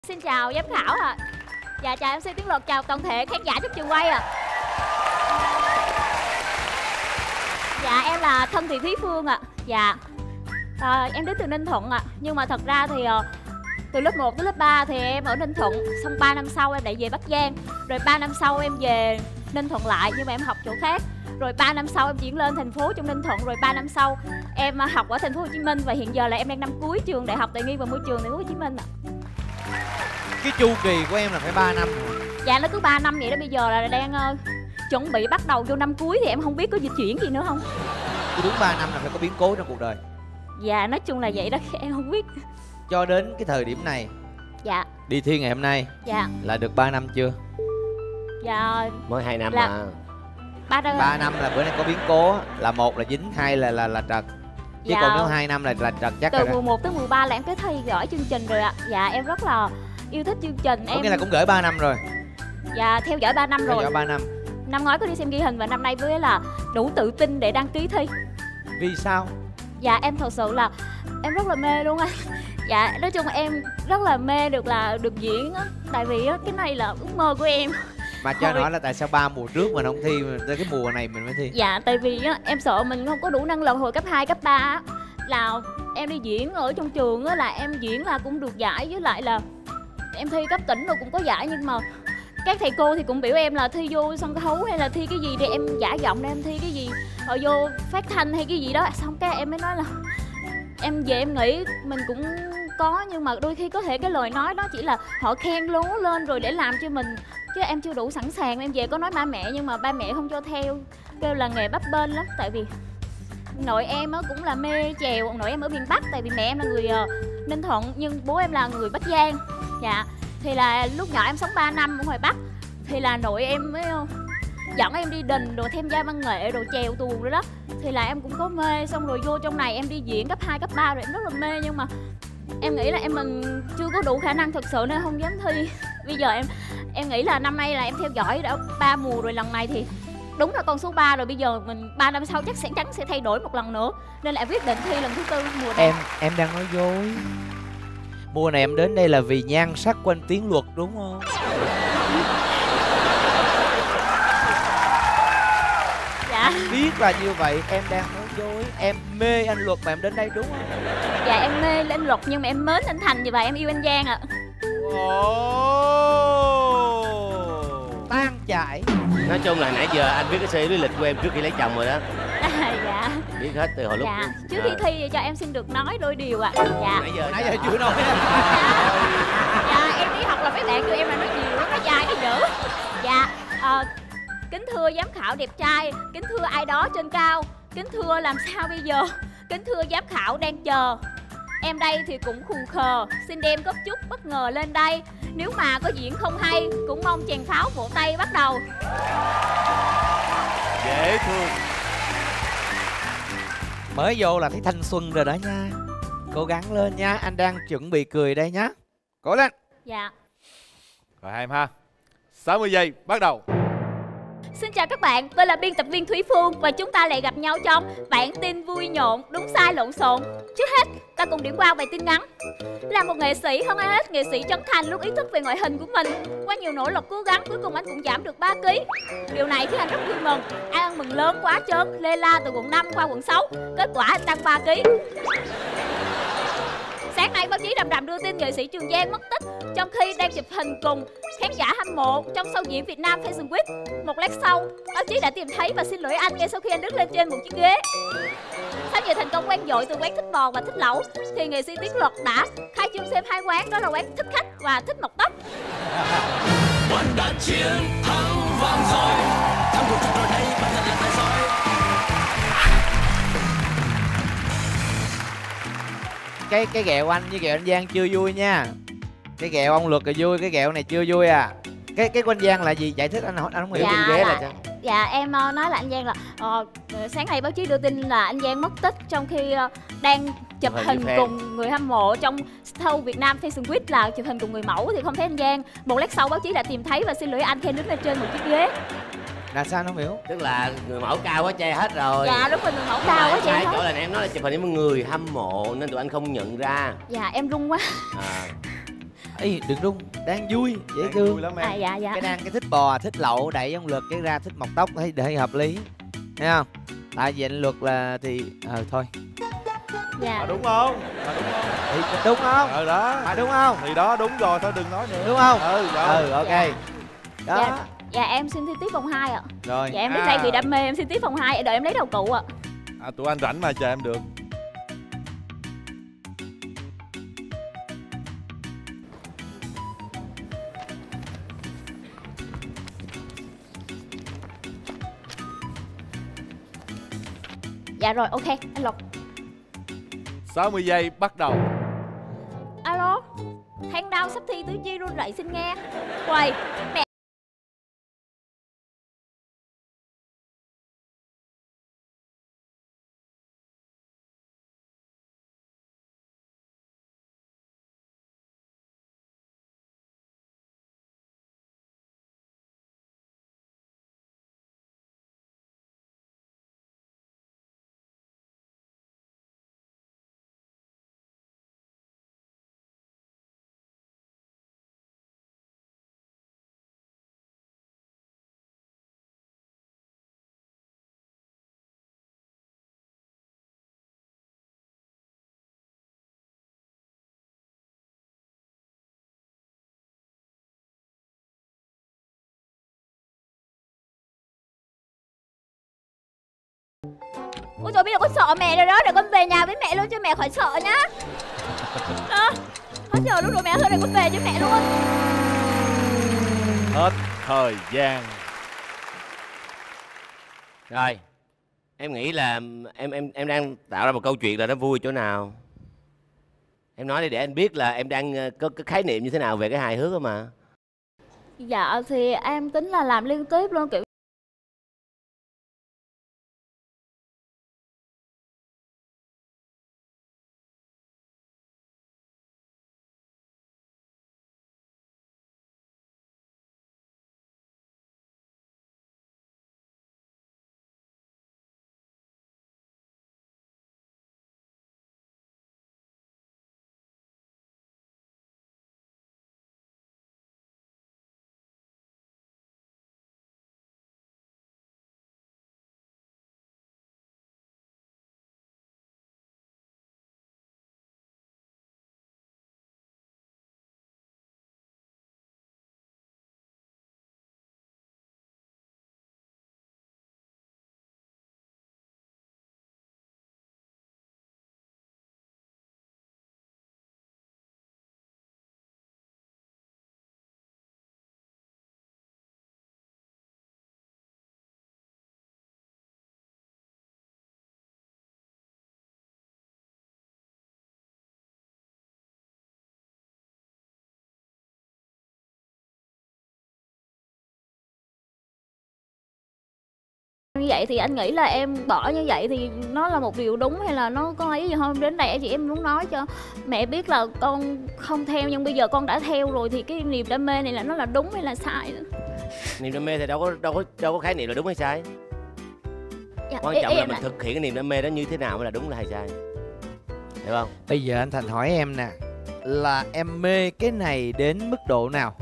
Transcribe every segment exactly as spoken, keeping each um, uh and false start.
Xin chào giám khảo ạ. À. Dạ chào em xê Tiến Luật, chào toàn thể khán giả trước trường quay ạ. À. Dạ em là Thân Thị Thúy Phương ạ. À. Dạ à, em đến từ Ninh Thuận ạ. À. Nhưng mà thật ra thì uh, từ lớp một tới lớp ba thì em ở Ninh Thuận. Xong ba năm sau em lại về Bắc Giang. Rồi ba năm sau em về Ninh Thuận lại nhưng mà em học chỗ khác. Rồi ba năm sau em chuyển lên thành phố trong Ninh Thuận. Rồi ba năm sau em học ở thành phố Hồ Chí Minh. Và hiện giờ là em đang năm cuối trường Đại học Tài nguyên và Môi trường thành phố Hồ Chí Minh ạ. Cái chu kỳ của em là phải ba năm. Dạ nó cứ ba năm vậy đó. Bây giờ là đang uh, chuẩn bị bắt đầu vô năm cuối thì em không biết có dịch chuyển gì nữa không. Cứ đúng ba năm là phải có biến cố trong cuộc đời. Dạ nói chung là vậy đó, em không biết. Cho đến cái thời điểm này. Dạ. Đi thi ngày hôm nay. Dạ. Là được ba năm chưa? Dạ. Mới hai năm là... mà. Ba năm. Ba năm là bữa nay có biến cố là một là dính, hai là là là trật. Chứ dạ. còn nếu hai năm là là trật chắc. Từ rồi mười một tới mười ba là em có theo dõi chương trình rồi ạ. Dạ em rất là yêu thích chương trình. Có em nghĩa là cũng gửi ba năm rồi. Dạ theo dõi ba năm theo rồi. Theo dõi ba năm. Năm ngoái có đi xem ghi hình và năm nay với là đủ tự tin để đăng ký thi. Vì sao? Dạ em thật sự là em rất là mê luôn anh. Dạ nói chung là em rất là mê được là được diễn á. Tại vì á cái này là ước mơ của em. Mà cho Hồi... nói là tại sao ba mùa trước mình không thi mà tới cái mùa này mình mới thi? Dạ tại vì á em sợ mình không có đủ năng lực. Hồi cấp hai, cấp ba á là em đi diễn ở trong trường á là em diễn là cũng được giải, với lại là em thi cấp tỉnh rồi cũng có giải, nhưng mà các thầy cô thì cũng biểu em là thi vô sân khấu hay là thi cái gì để em giả giọng, để em thi cái gì rồi vô phát thanh hay cái gì đó. Xong cái em mới nói là em về em nghĩ mình cũng có, nhưng mà đôi khi có thể cái lời nói đó chỉ là họ khen lố lên rồi để làm cho mình, chứ em chưa đủ sẵn sàng. Em về có nói ba mẹ nhưng mà ba mẹ không cho theo, kêu là nghề bấp bênh lắm. Tại vì nội em á cũng là mê chèo, nội em ở miền Bắc, tại vì mẹ em là người uh, Ninh Thuận nhưng bố em là người Bắc Giang. Dạ thì là lúc nhỏ em sống ba năm ở ngoài Bắc thì là nội em mới uh, dẫn em đi đình rồi tham gia văn nghệ rồi chèo tuồng rồi đó, thì là em cũng có mê. Xong rồi vô trong này em đi diễn cấp hai, cấp ba rồi em rất là mê, nhưng mà em nghĩ là em mình chưa có đủ khả năng thực sự nên không dám thi. Bây giờ em em nghĩ là năm nay là em theo dõi đã ba mùa rồi, lần này thì đúng là con số ba rồi. Bây giờ mình ba năm sau chắc sẽ chắn sẽ thay đổi một lần nữa, nên là em quyết định thi lần thứ tư mùa này. Em em đang nói dối. Mùa này em đến đây là vì nhan sắc của anh Tiến Luật đúng không? Dạ. Anh biết là như vậy, em đang nói dối. Em mê anh Luật mà em đến đây đúng không? Dạ em mê anh Luật nhưng mà em mến anh Thành và em yêu anh Giang ạ. Oh, tan chảy. Nói chung là nãy giờ anh biết cái sơ lý lịch của em trước khi lấy chồng rồi đó. À, dạ. Biết hết từ hồi lúc. Dạ. Trước khi thi thì cho em xin được nói đôi điều ạ. À. Dạ. Nãy giờ nãy giờ chưa nói. Dạ. Dạ em đi học là mấy bạn kêu em là nói nhiều lắm, nói dai thì dữ. Dạ. À, kính thưa giám khảo đẹp trai, kính thưa ai đó trên cao, kính thưa làm sao bây giờ, kính thưa giám khảo đang chờ. Em đây thì cũng khù khờ, xin đem góp chút bất ngờ lên đây. Nếu mà có diễn không hay, cũng mong chàng pháo vỗ tay bắt đầu. Dễ thương. Mới vô là thấy thanh xuân rồi đó nha. Cố gắng lên nha, anh đang chuẩn bị cười đây nhá. Cố lên. Dạ. Rồi hai em ha. sáu mươi giây, bắt đầu. Xin chào các bạn, tôi là biên tập viên Thúy Phương và chúng ta lại gặp nhau trong bản tin vui nhộn, đúng sai lộn xộn. Trước hết, ta cùng điểm qua bài tin ngắn. Là một nghệ sĩ, hơn ai hết, nghệ sĩ Trấn Thành luôn ý thức về ngoại hình của mình. Qua nhiều nỗ lực cố gắng, cuối cùng anh cũng giảm được ba ki lô gam. Điều này khiến anh rất vui mừng. Anh ăn mừng lớn quá trớn, lê la từ quận năm qua quận sáu. Kết quả anh tăng ba ki lô gam. Sáng nay báo chí rầm rầm đưa tin nghệ sĩ Trường Giang mất tích trong khi đang chụp hình cùng khán giả hâm mộ trong show diễn Việt Nam Fashion Week. Một lát sau, báo chí đã tìm thấy và xin lỗi anh ngay sau khi anh đứng lên trên một chiếc ghế. Sau nhiều thành công vang dội từ quán Thích Bò và Thích Lẩu, thì nghệ sĩ Tiến Luật đã khai trương thêm hai quán, đó là quán Thích Khách và Thích Mọc Tóc. Cái cái ghẹo anh với ghẹo anh Giang chưa vui nha. Cái ghẹo ông Luật là vui, cái ghẹo này chưa vui à. Cái cái của anh Giang là gì? Giải thích anh anh không hiểu. Dạ, trên ghế là, là sao? Dạ em uh, nói là anh Giang là uh, sáng nay báo chí đưa tin là anh Giang mất tích trong khi uh, đang chụp Hình hình fan. cùng người hâm mộ trong show Việt Nam Fashion Week, là chụp hình cùng người mẫu thì không thấy anh Giang. Một lát sau báo chí đã tìm thấy và xin lỗi anh khi anh đứng lên trên một chiếc ghế. Là sao không hiểu? Tức là người mẫu cao quá che hết rồi. Dạ đúng rồi, người mẫu cao quá che Sai hết. chỗ là em nói là chụp hình với người hâm mộ nên tụi anh không nhận ra. Dạ em run quá. À. Ê, đừng run, đang vui, dễ Đang thương. vui lắm em. À dạ dạ. Cái đang cái thích bò, thích lậu, đẩy ông Luật cái ra thích mọc tóc thấy thấy hợp lý. Thấy không? Tại vì anh Luật là thì ờ thôi. Dạ. À, đúng không? À, đúng không? Thì đúng không? Ờ đó. À đúng không? Thì đó đúng rồi, thôi đừng nói nữa. Đúng không? Ừ, rồi. Ừ, ok. Dạ. Đó. Dạ. Dạ em xin thi tiếp vòng hai ạ. Rồi. Dạ em biết À. đây vì đam mê em xin tiếp vòng hai, đợi em lấy đầu cụ ạ. À, tụi anh rảnh mà chờ em được. Dạ rồi, ok, anh Lộc. sáu mươi giây bắt đầu. Alo, Than đau sắp thi tứ chi run rẩy xin nghe. Quầy, mẹ. Ôi trời, bây giờ con sợ mẹ rồi đó, để con về nhà với mẹ luôn cho mẹ khỏi sợ nhá. Đó, hết giờ luôn rồi mẹ ơi, để con về với mẹ luôn. Hết thời gian. Rồi, em nghĩ là em em em đang tạo ra một câu chuyện là nó vui chỗ nào? Em nói đi để anh biết là em đang ờ, có cái khái niệm như thế nào về cái hài hước đó mà. Dạ thì em tính là làm liên tiếp luôn, kiểu như vậy thì anh nghĩ là em bỏ như vậy thì nó là một điều đúng hay là nó có ấy gì không? Đến đây chị em muốn nói cho mẹ biết là con không theo, nhưng bây giờ con đã theo rồi thì cái niềm đam mê này là nó là đúng hay là sai nữa. Niềm đam mê thì đâu có đâu có đâu có khái niệm là đúng hay sai. Dạ, Quan ý- trọng ý là em mình là- thực hiện cái niềm đam mê đó như thế nào mới là đúng là hay sai. Hiểu không? Bây giờ anh Thành hỏi em nè, là em mê cái này đến mức độ nào?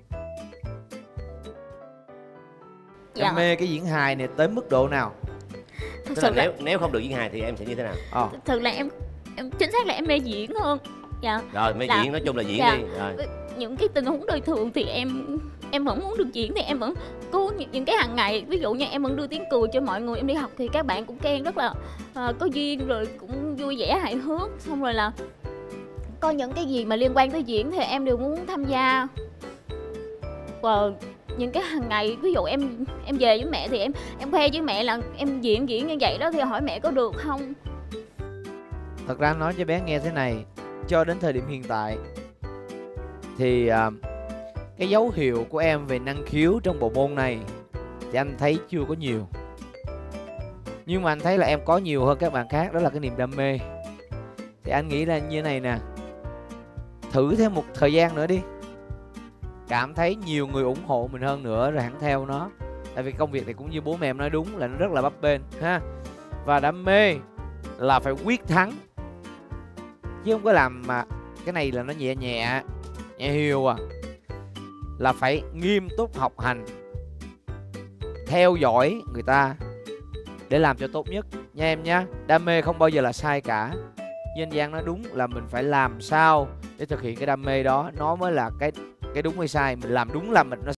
Dạ. Em mê cái diễn hài này tới mức độ nào? Thật Tức sự là là nếu nếu không được diễn hài thì em sẽ như thế nào? Ờ. thật sự là em em chính xác là em mê diễn hơn. Dạ. Rồi mới Là- diễn, nói chung là diễn dạ. đi. Rồi. Những cái tình huống đời thường thì em em vẫn muốn được diễn, thì em vẫn cố những, những cái hàng ngày, ví dụ như em vẫn đưa tiếng cười cho mọi người, em đi học thì các bạn cũng khen rất là ờ, có duyên, rồi cũng vui vẻ hài hước, xong rồi là có những cái gì mà liên quan tới diễn thì em đều muốn tham gia. Và những cái hàng ngày, ví dụ em em về với mẹ thì em em khoe với mẹ là em diễn diễn như vậy đó, thì hỏi mẹ có được không. Thật ra anh nói cho bé nghe thế này, cho đến thời điểm hiện tại thì à, cái dấu hiệu của em về năng khiếu trong bộ môn này thì anh thấy chưa có nhiều. Nhưng mà anh thấy là em có nhiều hơn các bạn khác, đó là cái niềm đam mê. Thì anh nghĩ là như này nè, thử thêm một thời gian nữa đi, cảm thấy nhiều người ủng hộ mình hơn nữa rồi hẳn theo nó. Tại vì công việc này cũng như bố mẹ em nói đúng là nó rất là bấp bênh ha. Và đam mê là phải quyết thắng, chứ không có làm mà cái này là nó nhẹ nhẹ Nhà Hiều à, là phải nghiêm túc học hành, theo dõi người ta để làm cho tốt nhất nha em nhé. Đam mê không bao giờ là sai cả. Như anh Giang nói đúng là mình phải làm sao để thực hiện cái đam mê đó, nó mới là cái cái đúng hay sai. Mình làm đúng là mình nó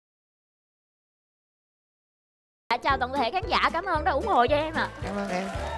Dạ, chào toàn thể khán giả, cảm ơn đã ủng hộ cho em ạ. cảm ơn em.